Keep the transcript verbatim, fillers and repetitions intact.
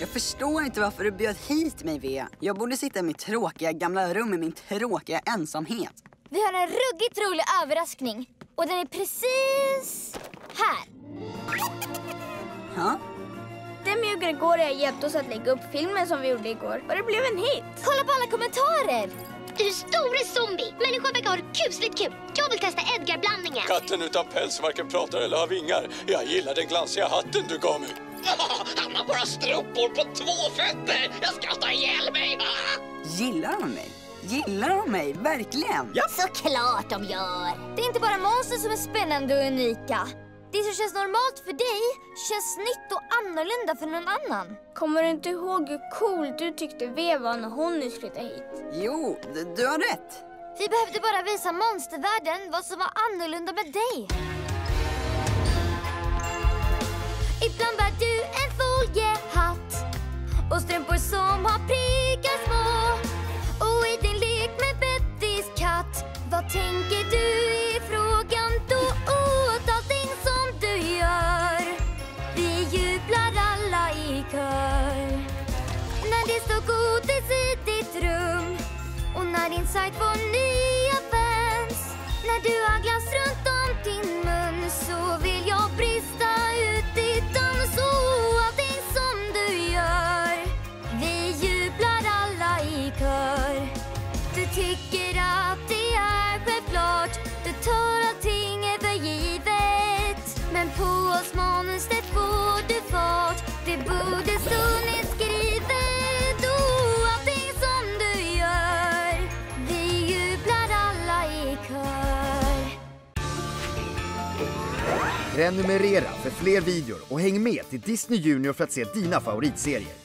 Jag förstår inte varför du bjöd hit mig, V. Jag borde sitta i mitt tråkiga gamla rum i min tråkiga ensamhet. Vi har en ruggigt rolig överraskning. Och den är precis här. Ha? Den med Gregoria hjälpte oss att lägga upp filmen som vi gjorde igår. Och det blev en hit. Kolla på alla kommentarer. Du är stor zombie. Människan verkar ha det kusligt kul. Jag vill testa Edgar-blandningen. Katten utan päls varken pratar eller har vingar. Jag gillar den glansiga hatten du gav mig. Han har bara strumpor på två fötter. Jag skrattar ihjäl mig. Gillar de mig? Gillar de mig? Verkligen? Ja. Såklart de gör. Det är inte bara monster som är spännande och unika. Det som känns normalt för dig känns nytt och annorlunda för någon annan. Kommer du inte ihåg hur cool du tyckte V var när hon nyss flyttade hit? Jo, du har rätt. Vi behövde bara visa monstervärlden vad som var annorlunda med dig. Ibland bär du en foliehatt och strumpor som har prickar små. Och i din lek med Bettys katt, vad tänker du i frågan då? Åt allting som du gör, vi jublar alla i kör. När det står godis i ditt rum och när din sajt får nya fans. När du har glass runt om din mun så vill jag brista ut i dans. Och allting som du gör, vi jublar alla i kör. Du tycker att det är självklart, du tar allting över givet. Men på oss monster får du fart, det borde stå nedskrivet. Och allting som du gör, vi jublar alla i kör. Prenumerera för fler videor och häng med till Disney Junior för att se dina favoritserier.